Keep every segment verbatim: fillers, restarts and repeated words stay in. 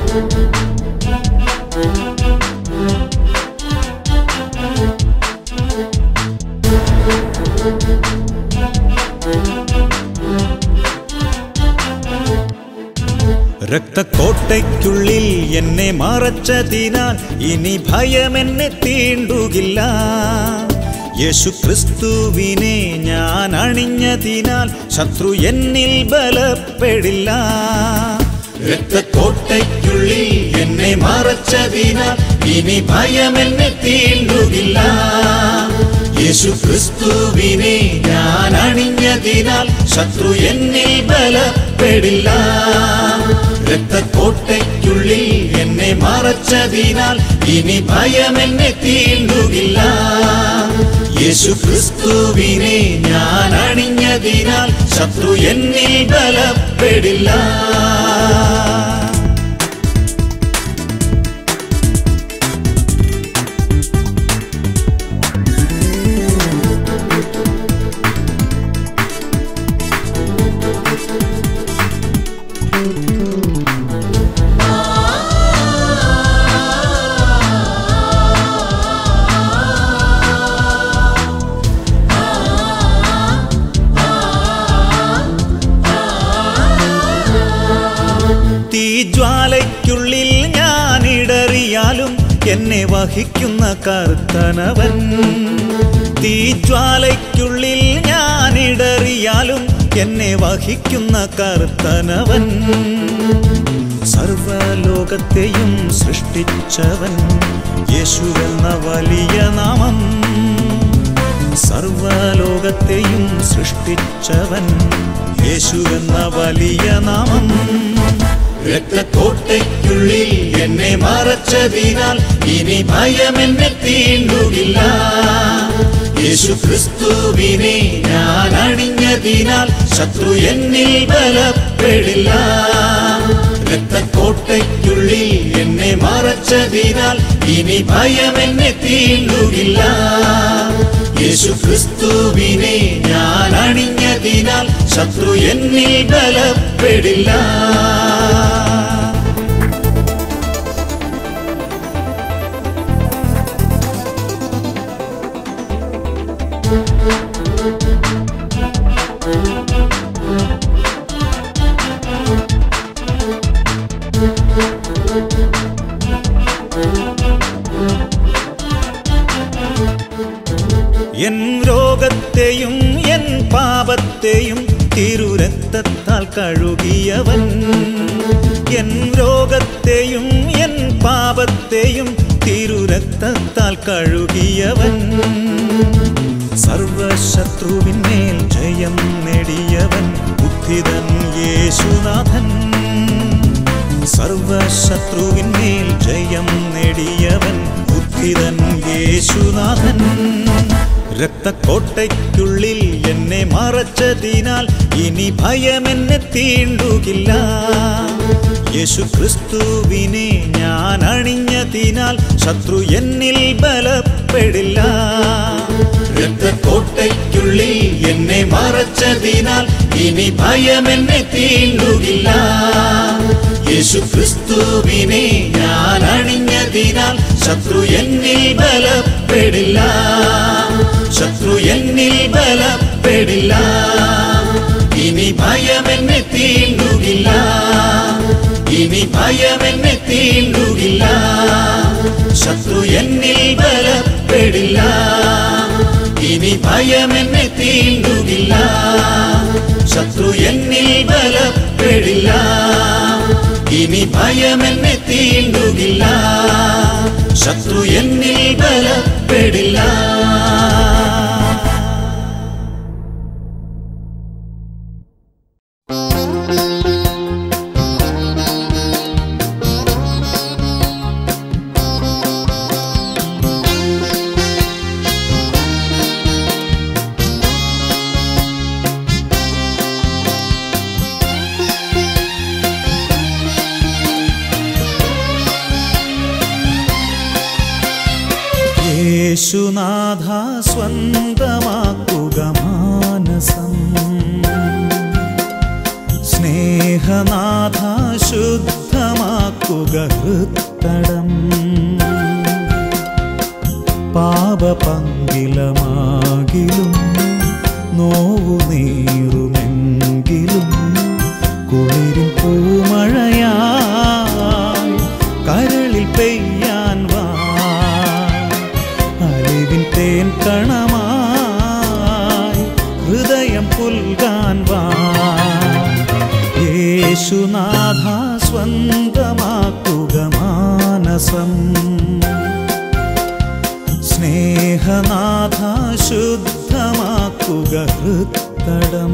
രക്തക്കോട്ടയ്ക്കുള്ളിൽ എന്നെ മറച്ചതിനാൽ ഇനി ഭയം എന്നെ തീണ്ടുകില്ല. യേശു ക്രിസ്തുവിനെ ഞാൻ അണിഞ്ഞതിനാൽ ശത്രു എന്നിൽ ബലപ്പെടില്ല. രക്തക്കോട്ടയ്ക്കുള്ളിൽ എന്നെ മറച്ചതിനാൽ ഇനി ഭയം എന്നെ തീണ്ടുകില്ല. യേശു ക്രിസ്തുവിനെ ഞാൻ അണിഞ്ഞതിനാൽ ശത്രു എന്നിൽ ബലപ്പെടില്ല. രക്തക്കോട്ടയ്ക്കുള്ളിൽ എന്നെ മറച്ചതിനാൽ ഇനി ഭയം എന്നെ തീണ്ടുകില്ല. യേശു ക്രിസ്തുവിനെ ഞാൻ അണിഞ്ഞതിനാൽ ശത്രു എന്നിൽ ബലപ്പെടില്ല. തീജ്വാലയ്ക്കുള്ളിൽ ഞാനിടറിയാലും എന്നെ വഹിക്കുന്ന കർത്തനവൻ. തീജ്വാലയ്ക്കുള്ളിൽ ഞാനിടറിയാലും എന്നെ വഹിക്കുന്ന കർത്തനവൻ. സർവലോകത്തെയും സൃഷ്ടിച്ചവൻ യേശുവെന്ന വലിയ നാമം. സർവലോകത്തെയും സൃഷ്ടിച്ചവൻ യേശുവെന്ന വലിയ നാമം. രക്തക്കോട്ടയ്ക്കുള്ളിൽ എന്നെ മറച്ചതിനാൽ ഇനി ഭയം എന്നെ തീണ്ടുകില്ല. യേശു ക്രിസ്തുവിനെ ഞാൻ അണിഞ്ഞതിനാൽ ശത്രു എന്നിൽ ബലപ്പെടില്ല. രക്തക്കോട്ടയ്ക്കുള്ളിൽ എന്നെ മറച്ചതിനാൽ ഇനി ഭയം എന്നെ തീണ്ടുകില്ല. യേശു ക്രിസ്തുവിനെ ഞാൻ അണിഞ്ഞതിനാൽ ശത്രു എന്നിൽ ബലപ്പെടില്ല. എൻ രോഗത്തെയും എൻ പാപത്തെയും തിരുരക്തത്താൽ കഴുകിയവൻ. എൻ രോഗത്തെയും എൻ പാപത്തെയും തിരുരക്തത്താൽ കഴുകിയവൻ. സർവശത്രുവിന്മേൽ ജയം നേടിയവൻ ഉദ്ധിതൻ യേശുനാഥൻ. സർവശത്രുവിന്മേൽ ജയം നേടിയവൻ ഉദ്ധിതൻ യേശുനാഥൻ. രക്തക്കോട്ടയ്ക്കുള്ളിൽ എന്നെ മറച്ചതിനാൽ ഇനി ഭയം എന്നെ തീണ്ടുകില്ല. യേശു ക്രിസ്തുവിനെ ഞാൻ അണിഞ്ഞതിനാൽ ശത്രു എന്നിൽ ബലപ്പെടില്ല. രക്തക്കോട്ടയ്ക്കുള്ളിൽ എന്നെ മറച്ചതിനാൽ ഇനി ഭയം എന്നെ തീണ്ടുകില്ല. യേശു ക്രിസ്തുവിനെ ഞാൻ അണിഞ്ഞതിനാൽ ശത്രു എന്നിൽ ബലപ്പെടില്ല. ശത്രു എന്നിൽ ബലപ്പെടില്ല. ഇനി ഭയം എന്നെ തീണ്ടുകില്ല. ഇനി ഭയം എന്നെ തീണ്ടുകില്ല. ശത്രു എന്നിൽ ബലപ്പെടില്ല. ഇനി ഭയം എന്നെ തീണ്ടുകില്ല. ശത്രു എന്നിൽ ബലപ്പെടില്ല. ഇനി ഭയം എന്നെ തീണ്ടുകില്ല. ശത്രു എന്നിൽ ബലപ്പെടില്ല. യേശുനാഥ സ്വന്തമാക്കുക മാനസം. സ്നേഹനാഥ ശുദ്ധമാക്കുക സ്വന്തമാക്കുക ഹൃത്തടം. പാപപങ്കിലമാകിലും നോവു നീറുമെങ്കിലും കുളിരിൻ പൂമഴയായി കരളിൽ പെയ്യാൻ വാ. അലിവിൻ തേൻ കണമായി ഹൃദയം പുൽകാൻ വാ. യേശുനാഥ സ്വന്തമാക്കുക മാനസം. സ്നേഹനാഥ ശുദ്ധമാക്കുക ഹൃത്തടം.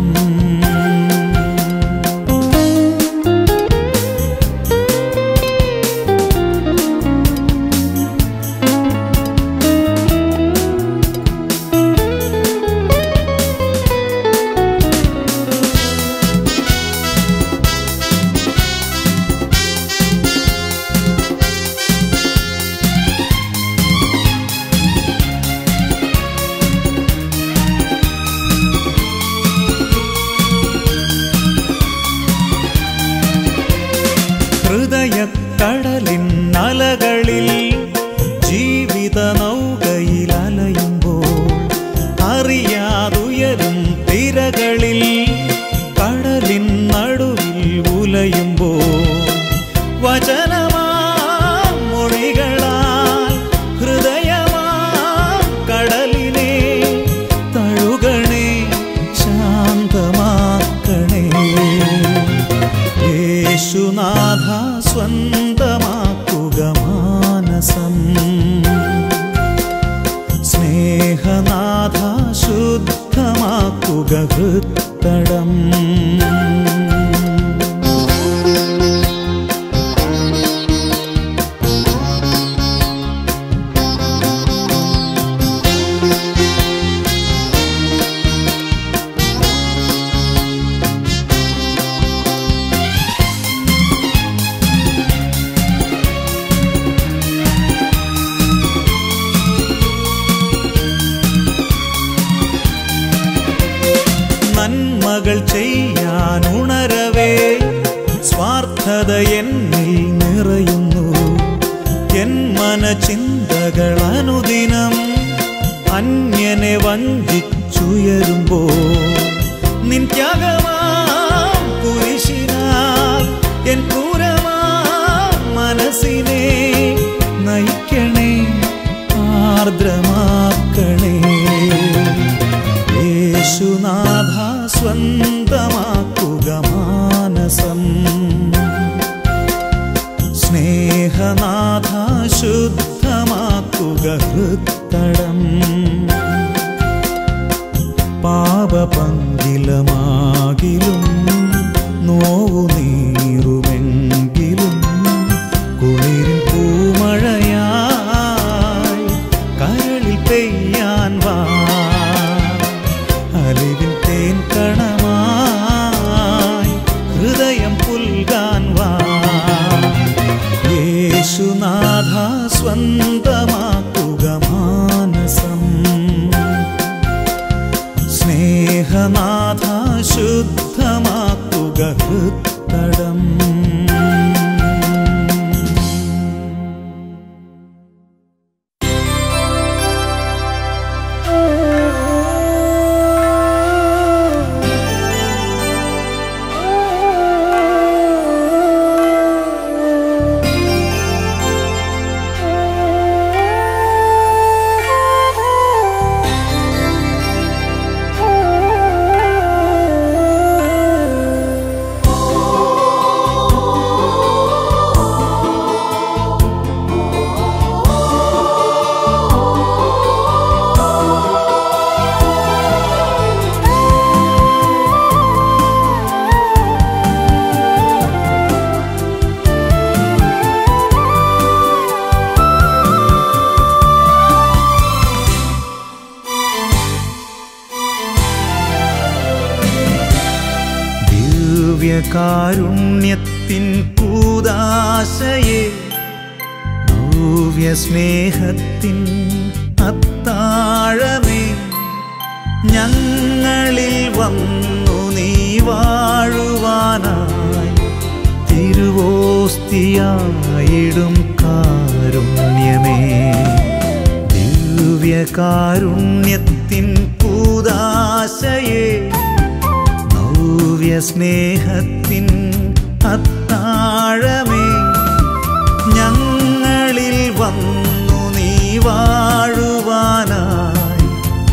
ഹൃദയക്കടലിൻ അലകളിൽ ജീവിത നൗകയിൽ അലയുമ്പോൾ അറിയാതുയരും തിരകളിൽ കടലിൻ നടുവിൽ ഉലയുമ്പോൾ വചനമാ മൊഴികളാൽ ഹൃദയമാ കടലിനെ തഴുകണേ ശാന്തമാക്കണേ. യേശുനാഥ സ്വന്തമാക്കുക മാനസം. സ്നേഹനാഥ ശുദ്ധമാക്കുക ഹൃത്തടം. നന്മകൾ ചെയ്യാനുണരവേ സ്വാർത്ഥത എന്നിൽ നിറയുന്നു. എൻ മനചിന്തകൾ അനുദിനം അന്യനെ വഞ്ചിച്ചുയരുമ്പോൾ നിൻ ത്യാഗമാം കുരിശിനാൽ എൻ ക്രൂരമാം മനസ്സിനെ നയിക്കണേ ആർദ്രമാക്കണേ. യേശുനാഥ സ്വന്തമാക്കുക മാനസം. സ്നേഹനാഥ ശുദ്ധമാക്കുക ഹൃത്തടം. പാപപങ്കിലമാകിലും നോവു നീറുമെങ്കിലും കുളിരിൻ പൂമഴയായി കരളിൽ പെയ്യാൻ വാ. അലിവിൻ തേൻ കണമായി ഹൃദയം പുൽകാൻ വാ. യേശുനാഥ സ്വന്തമാക്കുക മാനസം. സ്നേഹനാഥ ശുദ്ധമാക്കുക ഹൃത്തടം. കാരുണ്യത്തിൻ കൂദാശയെ നവ്യ സ്നേഹത്തിൻ അത്താഴമേ ഞങ്ങളിൽ വന്നു നീ വാഴുവാനായി തിരുവോ തിരുവോസ്തിയായിടും കാരുണ്യമേ, ദിവ്യകാരുണ്യത്തിൻ കൂദാശയെ, നവ്യ സ്നേഹത്തിൻ അത്താഴമേ, ഞങ്ങളിൽ വന്നു നീ വാഴുവാനായി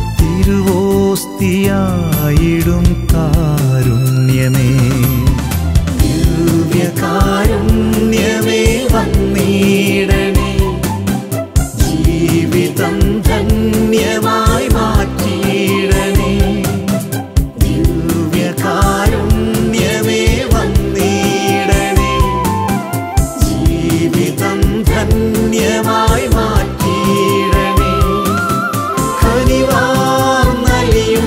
തിരുവോസ്തിയായിടും കാരുണ്യമേ, ദിവ്യകാരുണ്യമേ വന്നിടണേ, ജീവിതം ധന്യമായി മാറ്റിയിടണേ, ദിവ്യകാരുണ്യമേ വന്നിടണേ, ജീവിതം ധന്യമായി മാറ്റിയിടണേ, കനിവാർന്നലിയും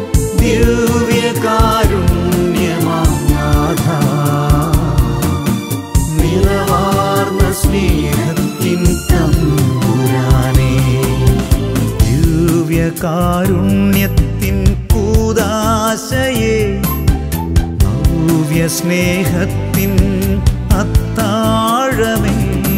ദിവ്യകാരുണ്യമാനാഥ, നിറവാർന്ന സ്നേഹത്തിൻ തമ്പുരാനേ, ദിവ്യകാരുണ്യത്തിൻ കൂദാശയെ, നവ്യ സ്നേഹത്തിൻ അത്താഴമേ.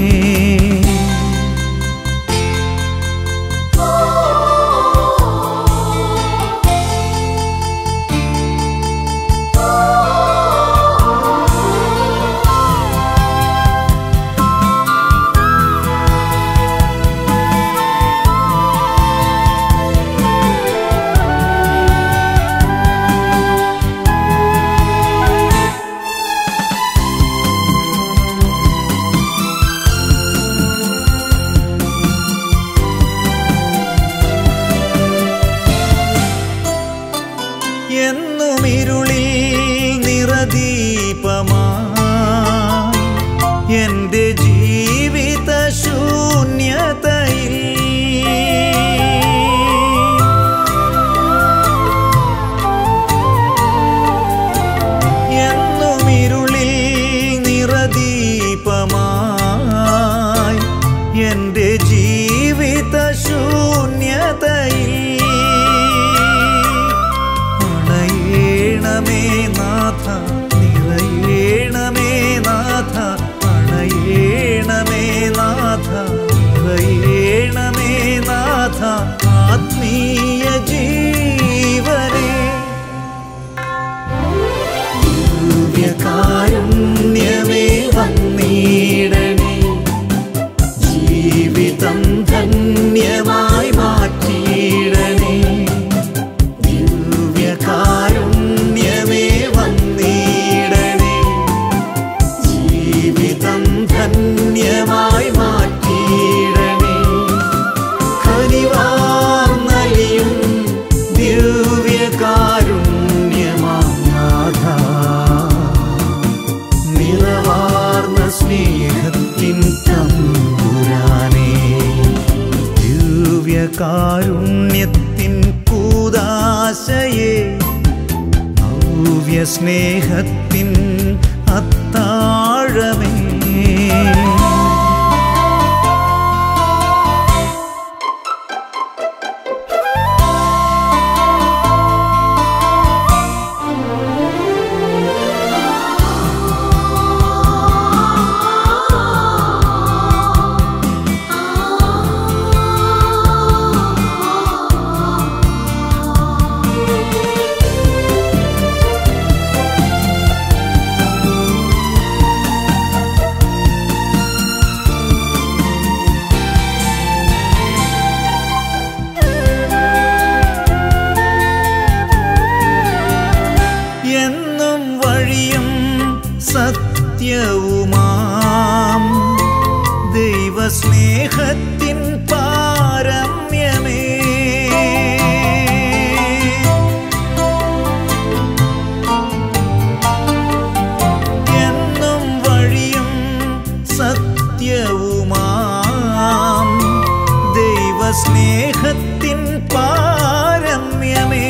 എന്നും ഇരുളിൽ നിറദീപമായി എൻ്റെ ജീവിത ശൂന്യതയിൽ, എന്നും ഇരുളിൽ നിറദീപമായി എൻ്റെ ജീവിത ശൂന്യതയിൽ, അണയേണമേ നാഥ, നിറയേണമേ നാഥ, അണയേണമേ നാഥ, നിറയേണമേ നാഥ, ആത്മീയ ജീവനേ, ദിവ്യകാരുണ്യമേ വന്നിടണേ, ജീവിതം ധന്യമായി മാറ്റിയിടണേ, ദിവ്യകാരുണ്യമേ വന്നിടണേ, ജീവിതം ധന്യമായി മാറ്റിയിടണേ, കനിവാർന്നലിയും ദിവ്യകാരുണ്യമാനാഥ, നിറവാർന്ന സ്നേഹത്തിൻ തമ്പുരാനേ, ദിവ്യകാരുണ്യത്തിൻ കൂദാശയെ, നവ്യ സ്നേഹത്തിൻ അത്താഴമേ. എന്നും വഴിയും സത്യവുമാം ദൈവസ്നേഹത്തിൻ പാരമ്യമേ, എന്നും വഴിയും സത്യവുമാം ദൈവസ്നേഹത്തിൻ പാരമ്യമേ,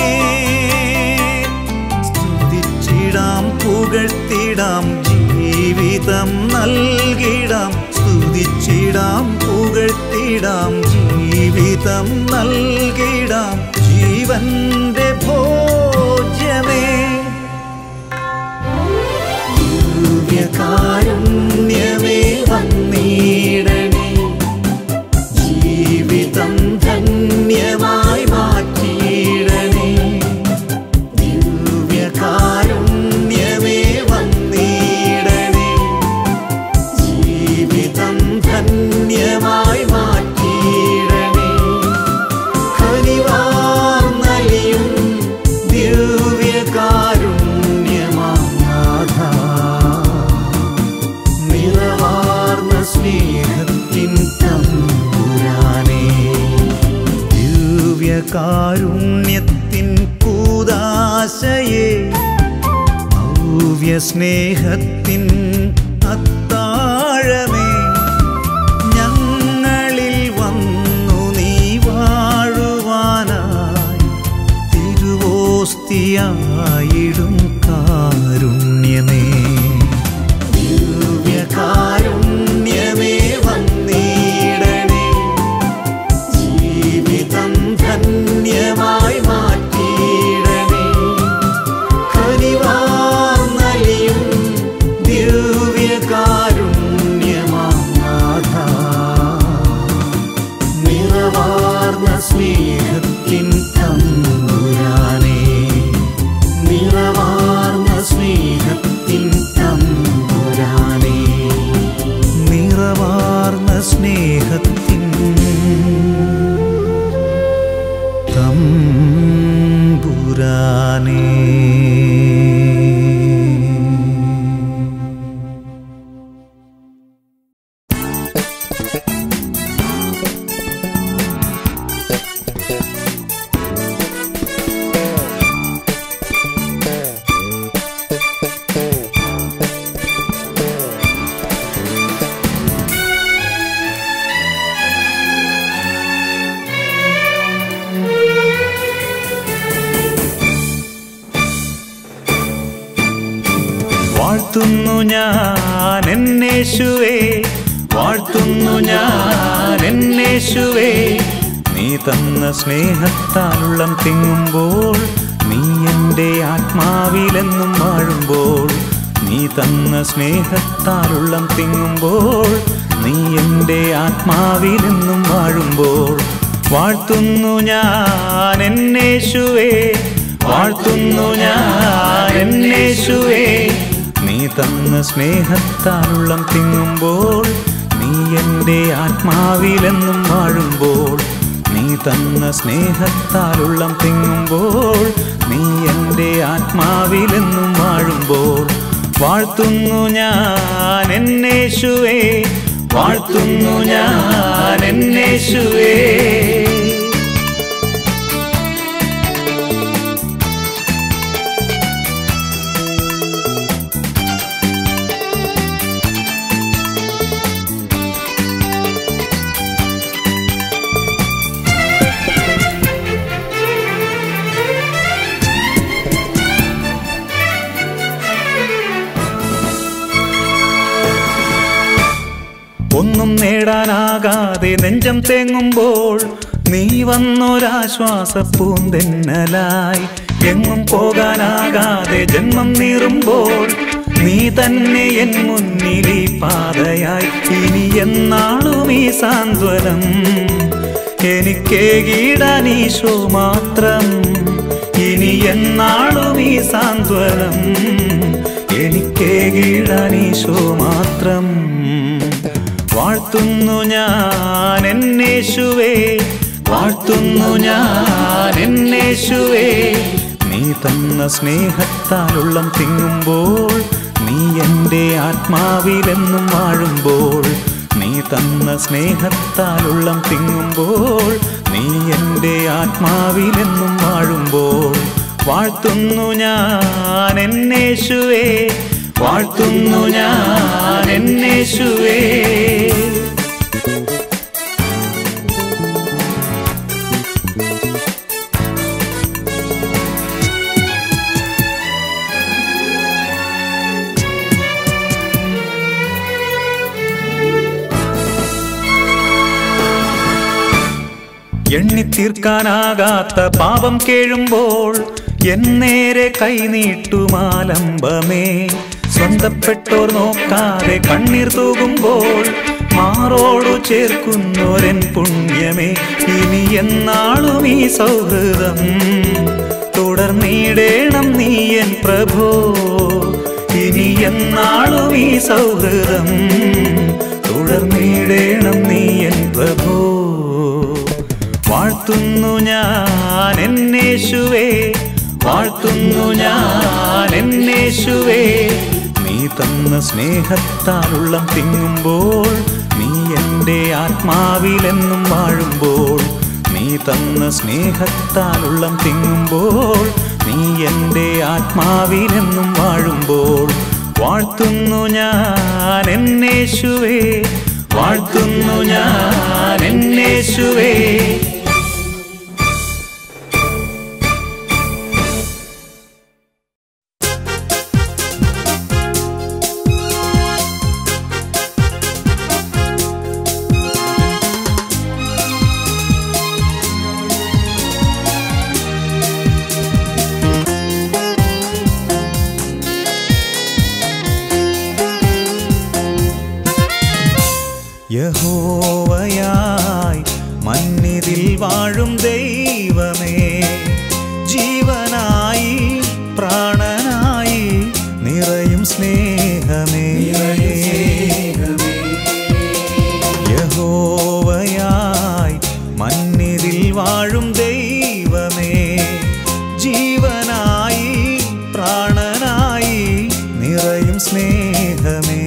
പുകഴ്ത്തിടാം ജീവിതം നൽകിടാം, സ്തുതിച്ചിടാം പുകഴ്ത്തിടാം ജീവിതം നൽകിടാം, ജീവന്റെ ഭോജ്യമേ, ദിവ്യകാരുണ്യമേ സ്നേഹത്തിൻ തമ്പുരാനേ, ദിവ്യകാരുണ്യത്തിൻ കൂദാശയേ, ഭവ്യ സ്നേഹത്തിൻ അത്താഴമേ, ഞങ്ങളിൽ വന്നു നീ വാഴുവാനായി തിരുവോസ്തിയായിടും കാരുണ്യമേ, ദിവ്യകാരുണ്യമേ വന്നിടണേ, ജീവിതം ധന്യമായി മാറ്റിയിടണേ, കനിവാർന്നലിയും ദിവ്യകാരുണ്യമാനാഥ, നിറവാർന്ന സ്നേഹത്തിൻ തമ്പുരാനേ, നിറവാർന്ന സ്നേഹത്തിൻ തമ്പുരാനേ, നിറവാർന്ന സ്നേഹത്തിൻ തമ്പുരാനേ. വാഴ്ത്തുന്നു ഞാൻ എന്നേശുവേ, വാഴ്ത്തുന്നു ഞാൻ എന്നേശുവേ, നീ തന്ന സ്നേഹത്താലുള്ളം തിങ്ങുമ്പോൾ, നീ എൻ്റെ ആത്മാവിലെന്നും വാഴുമ്പോൾ, നീ തന്ന സ്നേഹത്താലുള്ളം തിങ്ങുമ്പോൾ, നീ എൻ്റെ ആത്മാവിലെന്നും വാഴുമ്പോൾ, വാഴ്ത്തുന്നു ഞാൻ എന്നേശുവേ, വാഴ്ത്തുന്നു ഞാൻ എന്നേശുവേ, നീ തന്ന സ്നേഹത്താലുള്ളം തിങ്ങുമ്പോൾ, നീ എൻ്റെ ആത്മാവിലെന്നും വാഴുമ്പോൾ, നീ തന്ന സ്നേഹത്താലുള്ളം തിങ്ങുമ്പോൾ, നീ എൻ്റെ ആത്മാവിലെന്നും വാഴുമ്പോൾ, വാഴ്ത്തുന്നു ഞാൻ എന്നേശുവേ, വാഴ്ത്തുന്നു ഞാൻ എന്നേശുവേ. ഒന്നും നേടാനാകാതെ നെഞ്ചം തേങ്ങുമ്പോൾ, നീ വന്നൊരാശ്വാസ പൂന്തെന്നലായി, എങ്ങും പോകാനാകാതെ ജന്മം നീറുമ്പോൾ, നീ തന്നെ എൻ മുന്നിലീ പാതയായി, ഇനി എന്നാളും ഈ സാന്ത്വനം എനിക്കേകിടാൻ ഈശോ മാത്രം, ഇനി എന്നാളും ഈ സാന്ത്വനം എനിക്കേകിടാൻ ഈശോ മാത്രം, വാഴ്ത്തുന്നു ഞാൻ എന്നേശുവേ, വാഴ്ത്തുന്നു ഞാൻ എന്നേശുവേ, നീ തന്ന സ്നേഹത്താലുള്ളം തിങ്ങുമ്പോൾ, നീ എൻ്റെ ആത്മാവിലെന്നും വാഴുമ്പോൾ, നീ തന്ന സ്നേഹത്താലുള്ളം തിങ്ങുമ്പോൾ, നീ എൻ്റെ ആത്മാവിലെന്നും വാഴുമ്പോൾ, വാഴ്ത്തുന്നു ഞാൻ എന്നേശുവേ, വാഴ്ത്തുന്നു ഞാൻ എന്നേശുവേ. എണ്ണിത്തീർക്കാനാകാത്ത പാപം കേഴുമ്പോൾ, എന്നേരെ കൈനീട്ടുമാലംബമേ, സ്വന്തപ്പെട്ടോർ നോക്കാതെ കണ്ണീർ തൂകുമ്പോൾ, മാറോടു ചേർക്കുന്നോരൻ പുണ്യമേ, ഇനി എന്നാളും ഈ സൗഹൃദം തുടർന്നിടേണം നീ എൻ പ്രഭോ, ഇനി എന്നാളും ഈ സൗഹൃദം തുടർന്നിടേണം നീ എൻ പ്രഭോ, വാഴ്ത്തുന്നു ഞാൻ എന്നേശുവേ, വാഴ്ത്തുന്നു ഞാൻ എന്നേശുവേ, നീ തന്ന സ്നേഹത്താലുള്ളം തിങ്ങുമ്പോൾ, നീ എൻ്റെ ആത്മാവിലെന്നും വാഴുമ്പോൾ, നീ തന്ന സ്നേഹത്താലുള്ളം തിങ്ങുമ്പോൾ, നീ എൻ്റെ ആത്മാവിലെന്നും വാഴുമ്പോൾ, വാഴ്ത്തുന്നു ഞാൻ എന്നേശുവേ, വാഴ്ത്തുന്നു ഞാൻ എന്നേശുവേ. യഹോവയായി മന്നിതിൽ വാഴും ദൈവമേ, ജീവനായി പ്രാണനായി നിറയും സ്നേഹമേ. യഹോവയായി മന്നിതിൽ വാഴും ദൈവമേ, ജീവനായി പ്രാണനായി നിറയും സ്നേഹമേ.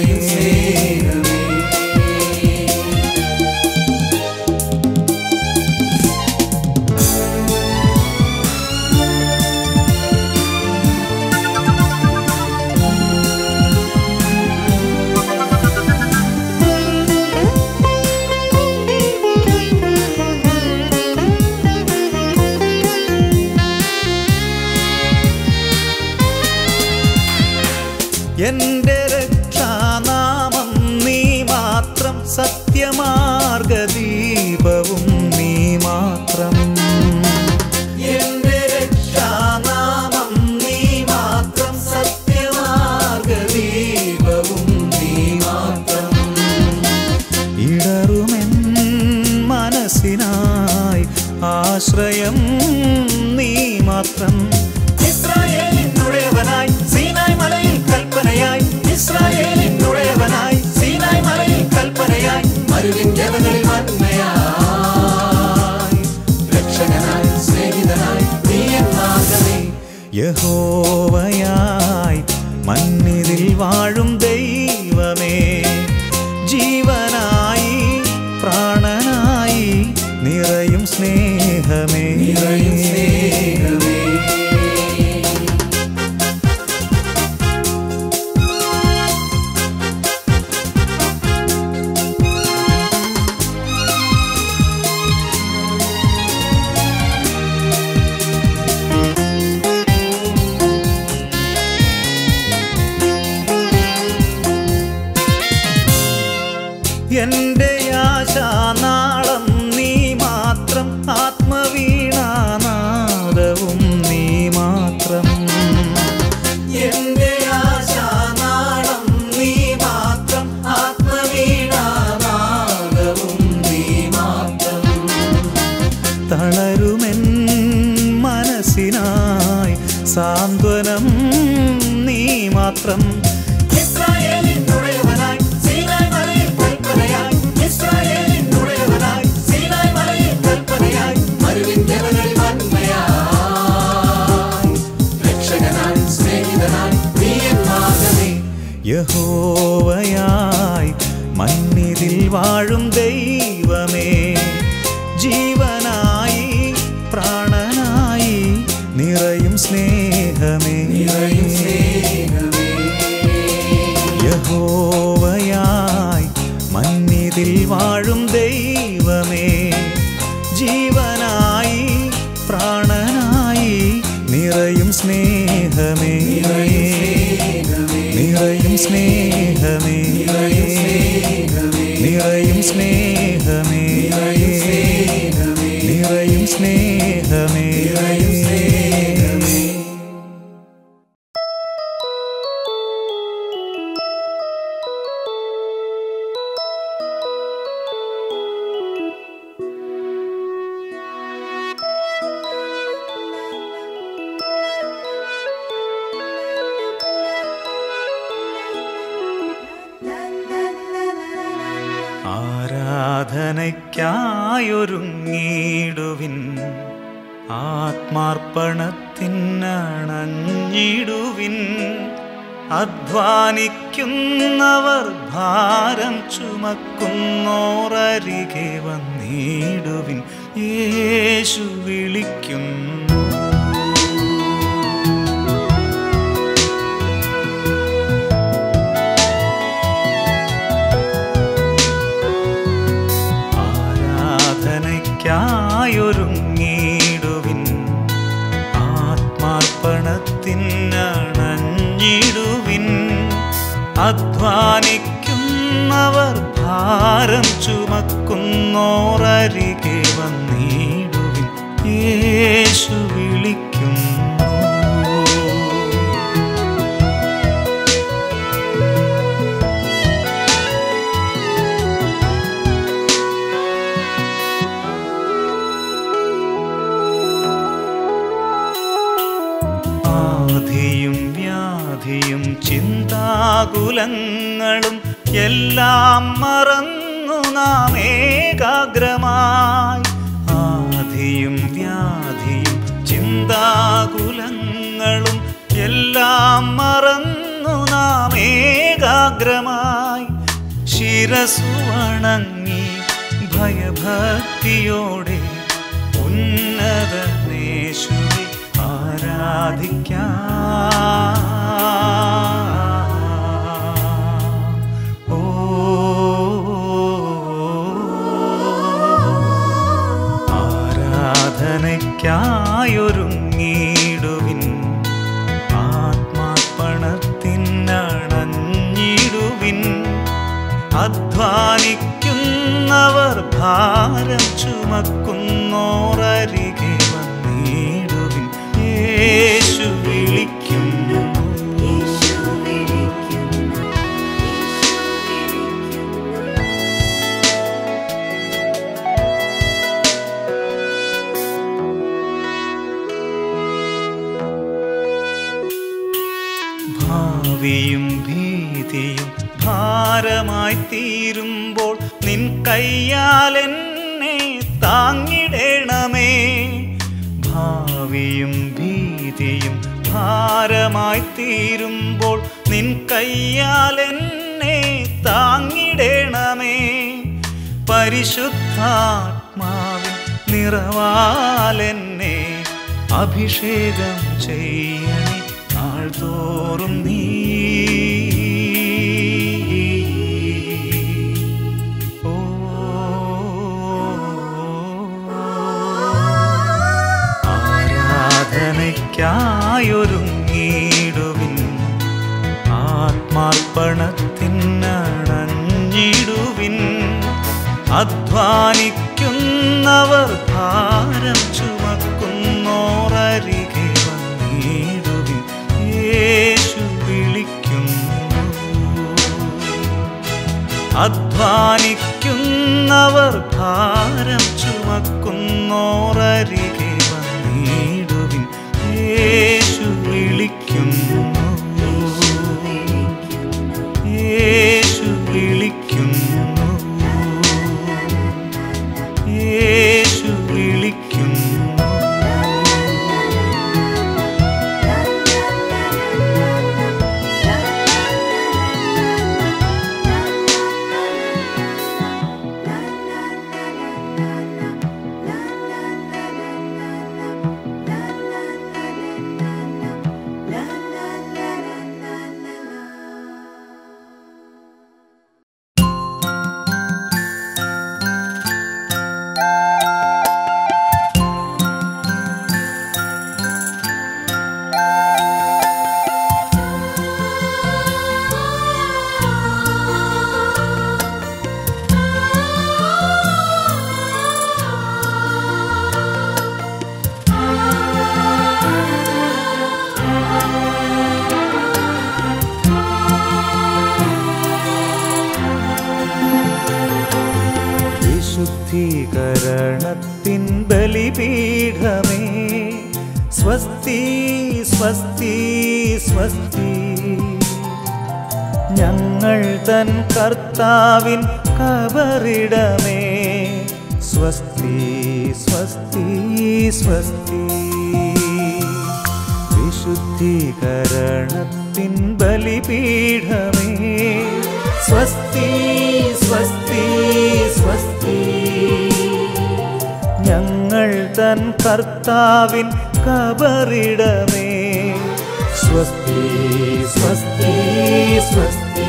എന്റെ രക്ഷാനാമം നീ മാത്രം, സത്യമാർഗദീപവും നീ മാത്രം. എന്റെ രക്ഷാനാമം നീ മാത്രം, സത്യമാർഗദീപവും നീ മാത്രം. ഇടറുമെൻ മനസ്സിനായി ആശ്രയം നീ മാത്രം. ഇസ്രായേലിനുടയവനായി സീനായ് മലയിൽ കൽപ്പനയായി, ഇസ്രായേലിനുടയവനായി സീനായ് മലയിൽ കൽപ്പനയായി, മരുവിൻ ജനങ്ങളിൽ വന്മയായി, രക്ഷകനായി സ്നേഹിതനായി നീ എന്നാകണേ. യഹോവയായി മന്നിതിൽ വാഴും ദൈവമേ, ജീവനായി പ്രാണനായി നിറയും സ്നേഹമേ. എന്റെ ആശാനാളം നീ മാത്രം, ആത്മവീണാനാദവും നീ മാത്രം. എന്റെ ആശാനാളം നീ മാത്രം, ആത്മവീണാനാദവും നീ മാത്രം. തളരുമെൻ മനസ്സിനായി സാന്ത്വനം നീ മാത്രം. ഇസ്രായേലിനുടയവനായി സീനായ് മലയിൽ കൽപ്പനയായി, ഇസ്രായേലിനുടയവനായി സീനായ് മലയിൽ കൽപ്പനയായി, മരുവിൻ ജനങ്ങളിൽ വന്മയായി, രക്ഷകനായി സ്നേഹിതനായി നീ എന്നാകണേ. യഹോവയായി മന്നിതിൽ വാഴും ദൈവമേ, ജീവനായി പ്രാണനായി നിറയും സ്നേഹമേ. യഹോവയായി മന്നിതിൽ വാഴും ദൈവമേ, ജീവനായി പ്രാണനായി നിറയും സ്നേഹമേ. നിറയും സ്നേഹമേ, നിറയും സ്നേഹമേ, നിറയും സ്നേഹമേ. ആരാധനയ്ക്കായൊരുങ്ങിടുവിൻ, ആത്മാർപ്പണത്തിനണഞ്ഞിടുവിൻ, അധ്വാനിക്കുന്നവർ ഭാരം ചുമക്കുന്നോരരികെ വന്നിടുവിൻ, യേശു വിളിക്കുന്നു. ആരാധനയ്ക്കായൊരുങ്ങിടുവിൻ, ആത്മാർപ്പണത്തിനണഞ്ഞിടുവിൻ. അധ്വാനിക്കുന്നവർ ഭാരം ചുമക്കുന്നോരരികെ വന്നിടുവിൻ, യേശു വിളിക്കുന്നു. ആധിയും വ്യാധിയും ചിന്താകുലങ്ങളും എല്ലാം മറന്നു നാം ഏകാഗ്രമായി. ആധിയും വ്യാധിയും ചിന്താകുലങ്ങളും എല്ലാം മറന്നു നാം ഏകാഗ്രമായി. ശിരസ്സു വണങ്ങി ഭയഭക്തിയോടെ ഉന്നതനേശുവേ ആരാധിക്കാം. ഓ ആരാധനയ്ക്കായൊരുങ്ങിടുവിൻ, ആത്മാർപ്പണത്തിനണഞ്ഞിടുവിൻ. അധ്വാനിക്കുന്നവർ ഭാരം ചുമക്കുന്നോരരികെ വന്നിടുവിൻ, യേശു വിളിക്കുന്നു. ഭാവിയും ഭീതിയും ഭാരമായി തീരുമ്പോൾ നിൻ കയ്യാൽ എന്നെ താങ്ങിടണമേ. ഭാവിയും ഭീതിയും ഭാരമായി തീരുമ്പോൾ നിൻ കയ്യാൽ എന്നെ താങ്ങിടണമേ. പരിശുദ്ധാത്മാവിൻ നിറവാലെന്നെ അഭിഷേകം ചെയ്യണേ നാൾതോറും നീ. ഓ ആരാധനയ്ക്കായൊരുങ്ങിടുവിൻ, ആത്മാർപ്പണത്തിനണഞ്ഞിടുവിൻ. അധ്വാനിക്കുന്നവർ ഭാരം ചുമക്കുന്നോരരികെ വന്നിടുവിൻ, യേശു വിളിക്കുന്നു. അധ്വാനിക്കുന്നവർ ഭാരം ചുമക്കുന്നോരരികെ വന്നിടുവിൻ, യേശു വിളിക്കുന്നു. യേശു വിളിക്കുന്നു. യേശു വിളിക്കുന്നു. വിശുദ്ധീകരണത്തിൻ ബലിപീഠമേ, സ്വസ്തി സ്വസ്തി സ്വസ്തി. ഞങ്ങൾ തൻ കർത്താവിൻ കബറിടമേ, സ്വസ്തി സ്വസ്തി സ്വസ്തി. വിശുദ്ധീകരണത്തിൻ ബലിപീഠമേ സ്വസ്തി സ്വസ്തി സ്വസ്തി. ഞങ്ങൾ തൻ കർത്താവിൻ കബറിടമേ സ്വസ്തി സ്വസ്തി സ്വസ്തി.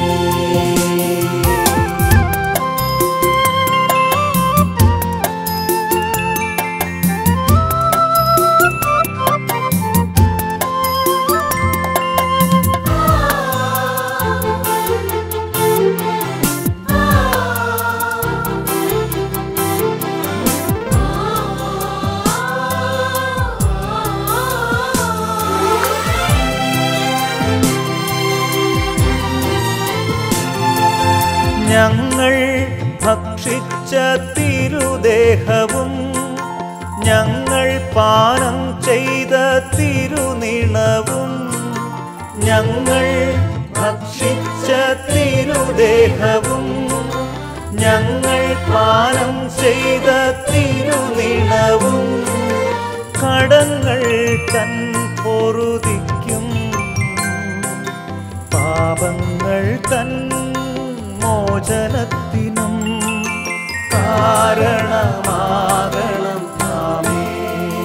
ഞങ്ങൾ ഭക്ഷിച്ച തിരുദേഹവും ഞങ്ങൾ പാനം ചെയ്ത തിരുനിണവും ഞങ്ങൾ ഭക്ഷിച്ച തിരുദേഹവും ഞങ്ങൾ പാനം ചെയ്ത തിരുനിണവും കടങ്ങൾ തൻ പൊറുതിക്കും പാപങ്ങൾ തൻ മോചനത്തിനും കാരണമാകണം ആമേൻ.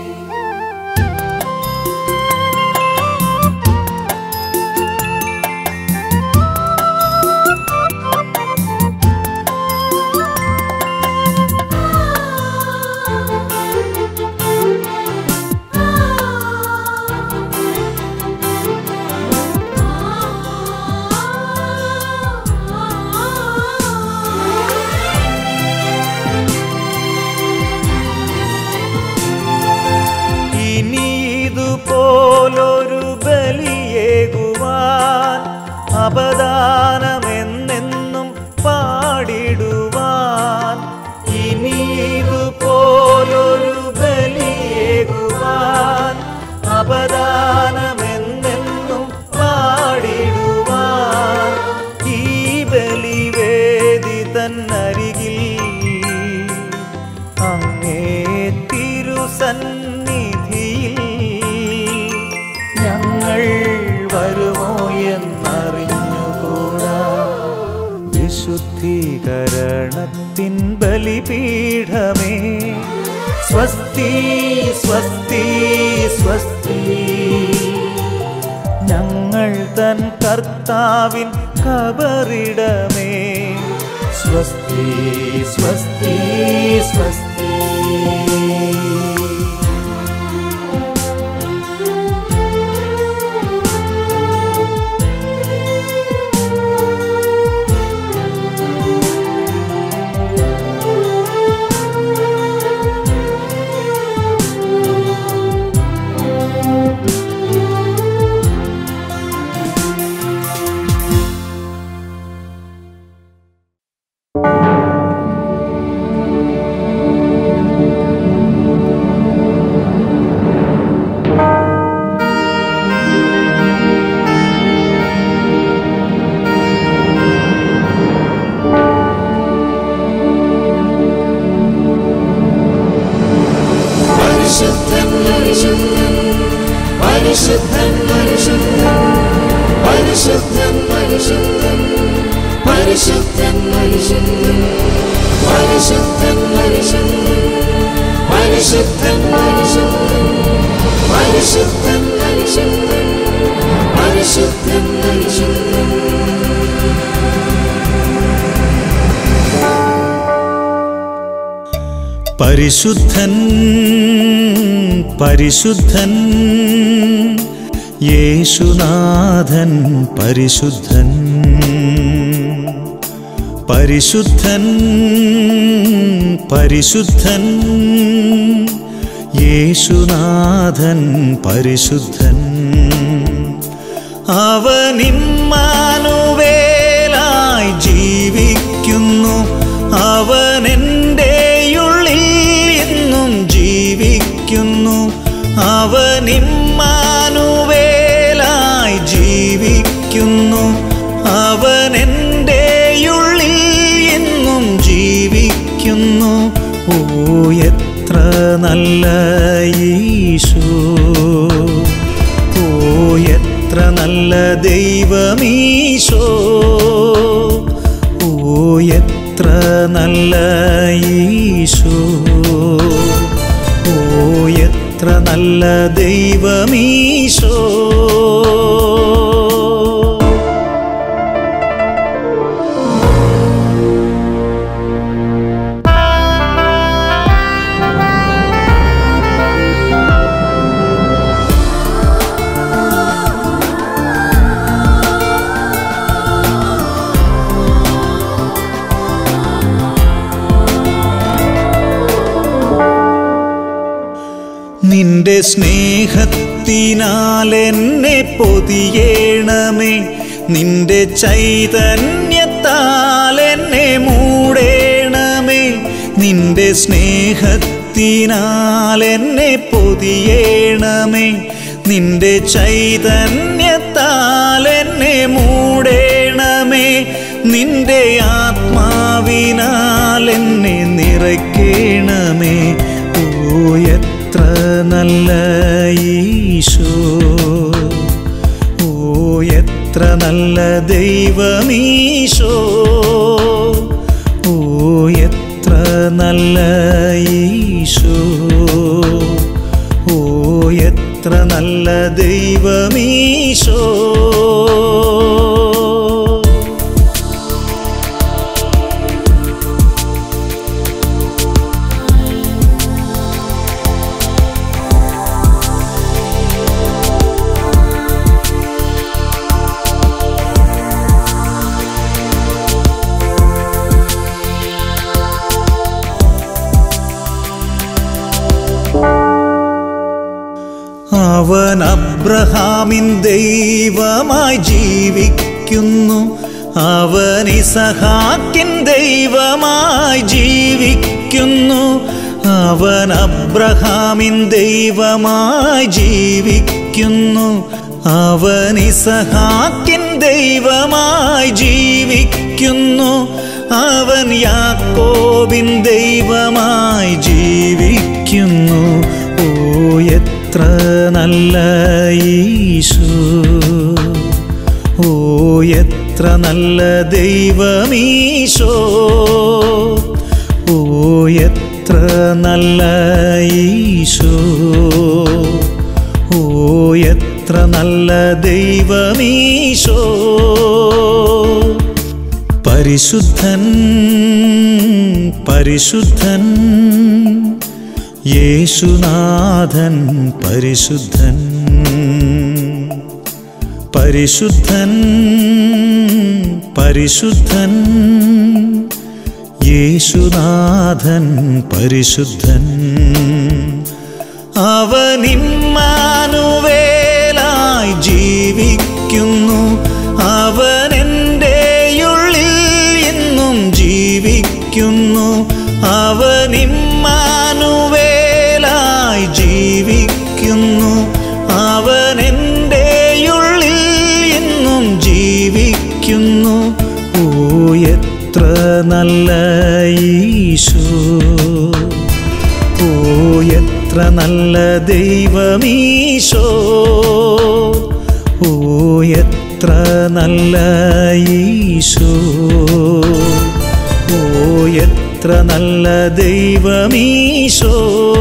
പോലൊരു ബലിയേകുവാൻ അപദാനമെന്നെന്നും പാടിടുവാൻ ഇനിയിതുപോലൊരു ബലിയേകുവാൻ അപദാനമെന്നെന്നും പാടിടുവാൻ ഈ ബലിവേദി തന്നരികിൽ അങ്ങേ തിരുസന്നിധിയിൽ ഞങ്ങൾ വരുമോ എന്നറിഞ്ഞുകൂടാ. വിശുദ്ധീകരണത്തിൻ ബലിപീഠമേ സ്വസ്തി സ്വസ്തി സ്വസ്തി. ഞങ്ങൾ തൻ കർത്താവിൻ കബറിടമേ സ്വസ്തി സ്വസ്തി സ്വസ്തി. പരിശുദ്ധൻ പരിശുദ്ധൻ യേശുനാഥൻ പരിശുദ്ധൻ പരിശുദ്ധൻ പരിശുദ്ധൻ യേശുനാഥൻ പരിശുദ്ധൻ. അവനിമ്മാനുവേലായി ജീവിക്കുന്നു, അവനെൻ്റെയുള്ളിൽ എന്നും ജീവിക്കുന്നു. അവനിമ്മാനുവേലായി ജീവിക്കുന്നു, അവനെൻ്റെയുള്ളിൽ എന്നും ജീവിക്കുന്നു. ഓ എത്ര നല്ല ഈശോ, ഓ എത്ര നല്ല ദൈവമീശോ, ഓ എത്ര നല്ല ഈശോ, ഓ എത്ര നല്ല ദൈവമീശോ. നിന്റെ സ്നേഹത്തിനാൽ എന്നെ പൊതിയേണമേ, നിന്റെ ചൈതന്യത്താൽ എന്നെ മൂടേണമേ. നിന്റെ സ്നേഹത്തിനാൽ എന്നെ പൊതിയേണമേ, നിന്റെ ചൈതന്യത്താൽ എന്നെ മൂടേണമേ. നിന്റെ ആത്മാവിനാൽ എന്നെ നിറയ്ക്കേണമേ. ഓ എത്ര നല്ല ഈശോ, ഓ എത്ര നല്ല ദൈവമീശോ, ഓ എത്ര നല്ല ഈശോ, ഓ എത്ര നല്ല ദൈവമീശോ. അവൻ അബ്രഹാമിൻ ദൈവമായി ജീവിക്കുന്നു, അവൻ ഇസഹാക്കിൻ ദൈവമായി ജീവിക്കുന്നു. അവൻ അബ്രഹാമിൻ ദൈവമായി ജീവിക്കുന്നു, അവൻ ഇസഹാക്കിൻ ദൈവമായി ജീവിക്കുന്നു. അവൻ യാക്കോബിൻ ദൈവമായി ജീവിക്കുന്നു. ഓ എത്ര നല്ല ഈശോ, ഓ എത്ര നല്ല ദൈവമീശോ, ഓ എത്ര നല്ല ഈശോ, ഓ എത്ര നല്ല ദൈവമീശോ. പരിശുദ്ധൻ പരിശുദ്ധൻ യേശുനാഥൻ പരിശുദ്ധൻ, പരിശുദ്ധൻ പരിശുദ്ധൻ യേശുനാഥൻ പരിശുദ്ധൻ. അവൻ ഇമ്മാനുവേലായി ജീവിക്കുന്നു, അവൻ എൻ്റെ ഉള്ളിൽ എന്നും ജീവിക്കുന്നു. അവൻ ഇമ്മാനുവേലായി ജീവിക്കുന്നു, അവൻ എൻ്റെ ഉള്ളിൽ എന്നും ജീവിക്കുന്നു. ഓ എത്ര നല്ല ഈശോ, ഓ എത്ര നല്ല ദൈവമീശോ, ഓ എത്ര നല്ല ഈശോ, ഓ എത്ര നല്ല ദൈവമീശോ.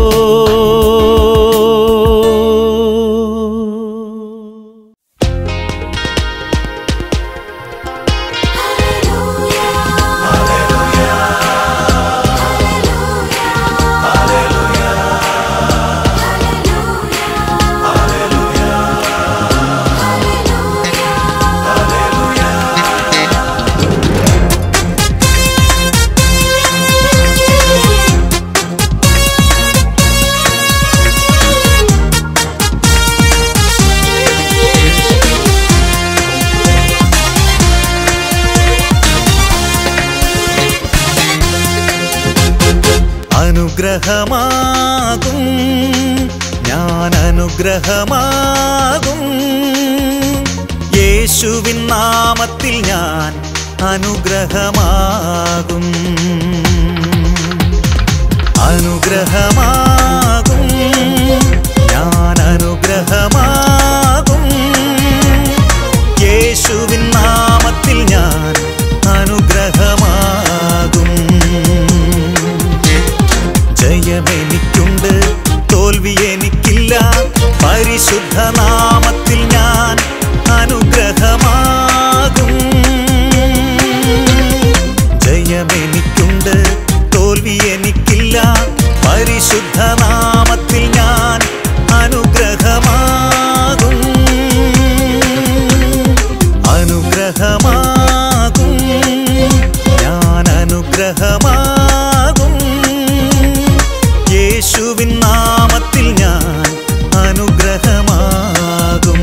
അനുഗ്രഹമാകും ഞാൻ അനുഗ്രഹമാകും, യേശുവിൻ നാമത്തിൽ ഞാൻ അനുഗ്രഹമാകും. അനുഗ്രഹമാകും ഞാൻ അനുഗ്രഹമാകും, അനുഗ്രഹമാകും. യേശുവിൻ നാമത്തിൽ ഞാൻ അനുഗ്രഹമാകും.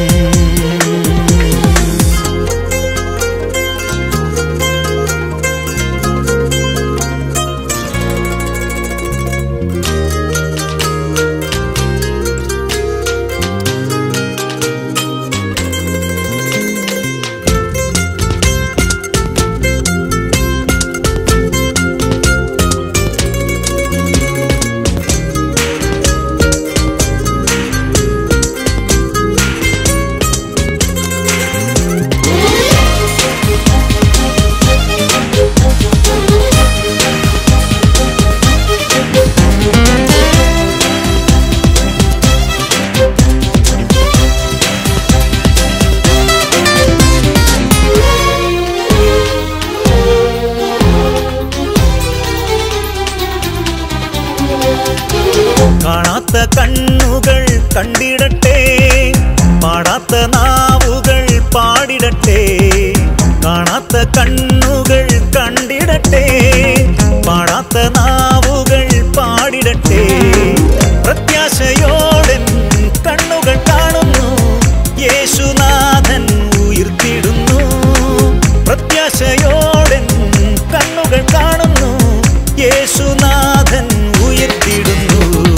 കാണാത്ത കണ്ണുകൾ കണ്ടിടട്ടെ, പാടാത്ത നാവുകൾ പാടിടട്ടെ. കാണാത്ത കണ്ണുകൾ കണ്ടിടട്ടെ, പാടാത്ത നാവുകൾ പാടിടട്ടെ. പ്രത്യാശയോടെ കണ്ണുകൾ കാണുന്നു, യേശുനാഥൻ ഉയർത്തിടുന്നു. പ്രത്യാശയോടെ കണ്ണുകൾ കാണുന്നു, യേശുനാഥൻ ഉയർത്തിടുന്നു.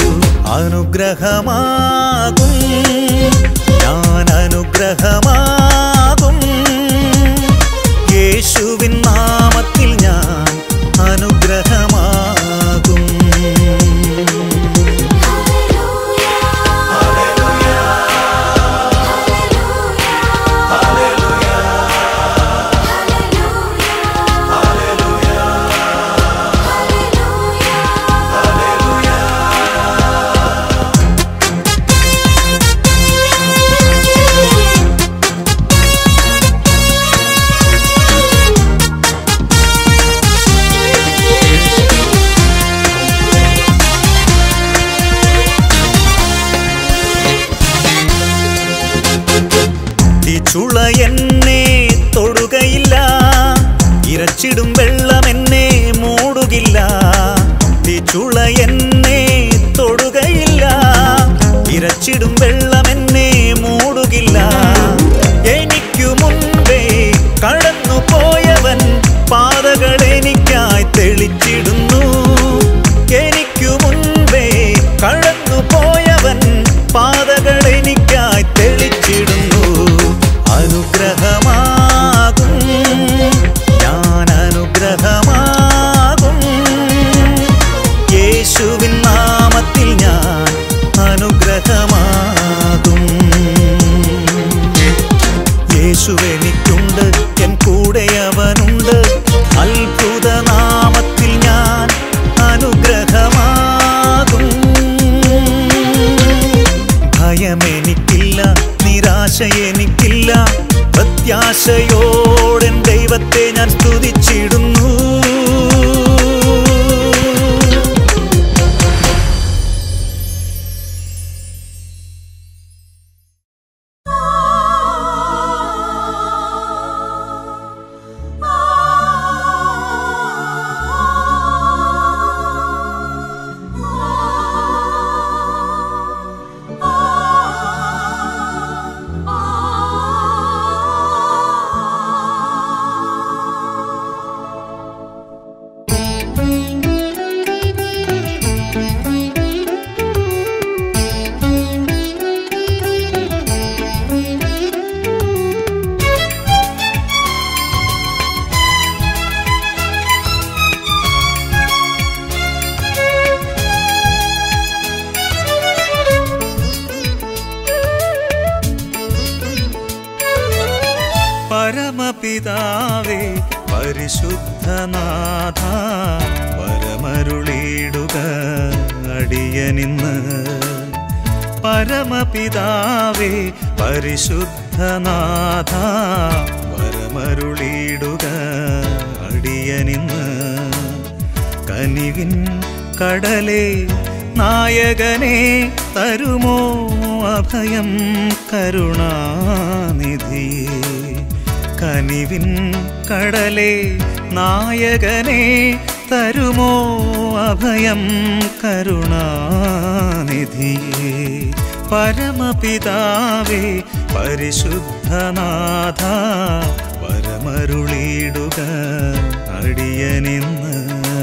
അനുഗ്രഹമാകും, ഞാൻ അനുഗ്രഹമാകും. യേശുവിൻ നാമത്തിൽ ഞാൻ അനുഗ്രഹമാകും. ചുള എന്നെ തൊടുകയില്ല, ഇരച്ചിടും വെള്ളം എന്നെ മൂടുകില്ല. ചുള എന്നെ തൊടുകയില്ല, ഇരച്ചിടും വെള്ളം എന്നെ മൂടുകില്ല. എനിക്കു മുൻപേ കടന്നു പോയവൻ പാതകൾ എനിക്കായി തെളിച്ചിടുന്നു. എനിക്കു മുൻപേ കടന്നു പോയവൻ പാതകൾ എനിക്കായി തെളിച്ചിടുന്നു. അനുഗ്രഹമാകും, ഞാൻ അനുഗ്രഹമാകും. യേശുവിൻ നാമത്തിൽ ഞാൻ അനുഗ്രഹമാകും. യേശുവെനിക്കുണ്ട്, എൻ കൂടെ അവനുണ്ട്. അത്ഭുത നാമത്തിൽ ഞാൻ അനുഗ്രഹമാകും. ഭയമെനിക്കില്ല, നിരാശ എനിക്കില്ല. പ്രത്യാശയോടെ ദൈവത്തെ ഞാൻ സ്തുതിച്ചിടുന്നു. പരമപിതാവേ പരിശുദ്ധനാഥ, വരമരുളിയിടുക അടിയനിന്ന്. പരമപിതാവേ പരിശുദ്ധനാഥ, വരമരുളിയിടുക അടിയനിന്ന്. കനിവിൻ കടലേ നായകനെ, തരുമോ അഭയം കരുണാനിധിയേ. കനിവിൻ കടലേ നായകനെ തരുമോ അഭയം കരുണാനിധിയേ പരമപിതാവേ പരിശുദ്ധനാഥ വരമരുളിയിടുക അടിയനിന്ന്.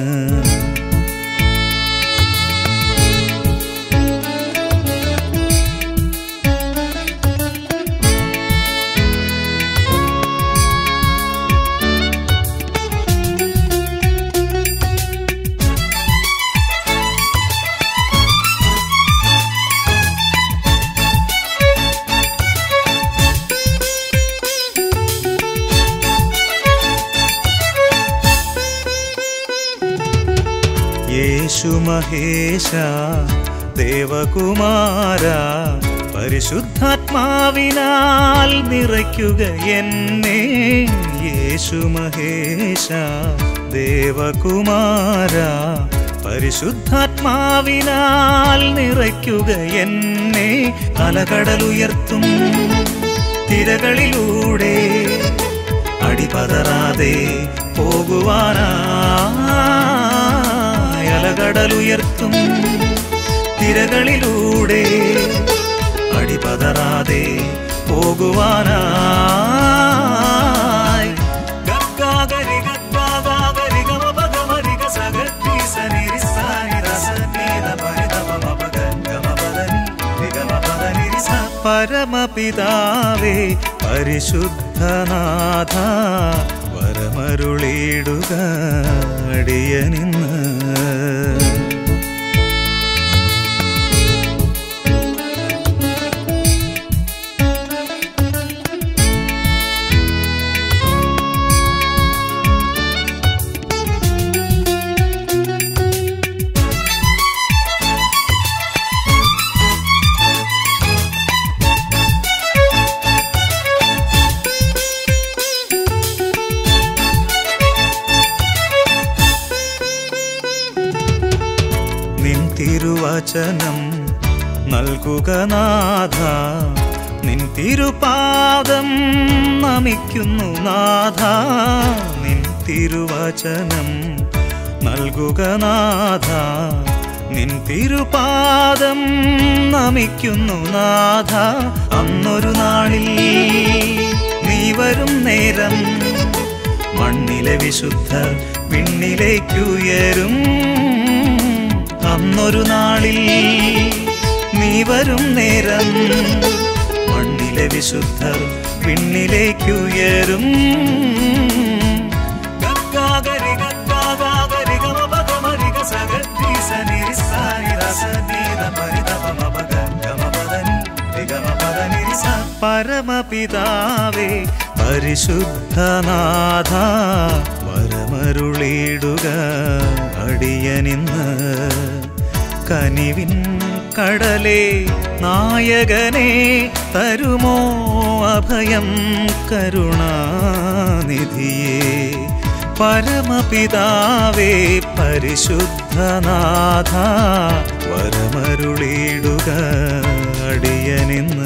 യേശു മഹേശ ദേവകുമാര പരിശുദ്ധാത്മാവിനാൽ നിറയ്ക്കുക എന്നെ. യേശു മഹേശ ദേവകുമാര പരിശുദ്ധാത്മാവിനാൽ നിറയ്ക്കുക എന്നെ. അലകടലുയർത്തും തിരകളിലൂടെ അടിപതറാതെ പോകുവാനാ അലകടലുയർത്തും തിരകളിലൂടെ അടിപതറാതെ പോകുവാനായി. ഗഗാഗരി ഗഗാഗരി ഗമപഗമരി ഗസഗതി സനിരി സാനി രസനീത പരിതമമപഗ ഗമപദനി ഗമപദനി സ. പരമപിതാവേ പരിശുദ്ധനാഥ വരമരുളിയിടുക അടിയനിന്ന്. തിരുവചനം നൽകുക നാഥ നിൻ തിരുപാദം നമിക്കുന്നു നാഥ. നിൻ തിരുവചനം നൽകുക നാഥ നിൻ തിരുപാദം നമിക്കുന്നു നാഥ. അന്നൊരു നാളിൽ നീ വരും നേരം മണ്ണിലെ വിശുദ്ധർ വിണ്ണിലേക്കുയരും. അന്നൊരു നാളിൽ നീ വരും നേരം മണ്ണിലെ വിശുദ്ധർ വിണ്ണിലേക്കുയരും. ഗഗാഗരി ഗഗാഗരി ഗമപഗമരി ഗസഗതി സനിരി സാനി രസനീത പരിതമമപഗ ഗമപദനി ഗമപദനി സ. പരമപിതാവേ പരിശുദ്ധനാഥ വരമരുളിയിടുക അടിയനിന്ന്. കനിവിൻ കടലേ നായകനെ തരുമോ അഭയം കരുണാനിധിയേ പരമപിതാവേ പരിശുദ്ധനാഥ വരമരുളിയിടുക അടിയനിന്ന്.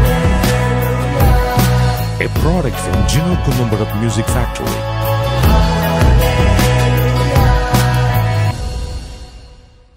A product from Gino Columbarat Music Factory.